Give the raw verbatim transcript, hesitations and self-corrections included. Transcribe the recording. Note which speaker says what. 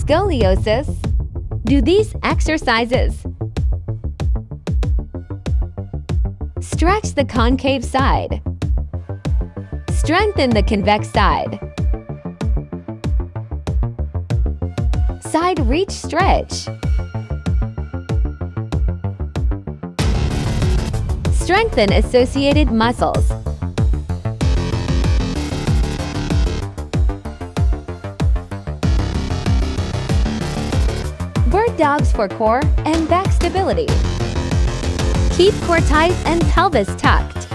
Speaker 1: scoliosis? Do these exercises stretch the concave side, strengthen the convex side, side reach stretch, strengthen associated muscles, bird dogs for core and back stability. Keep core tight and pelvis tucked.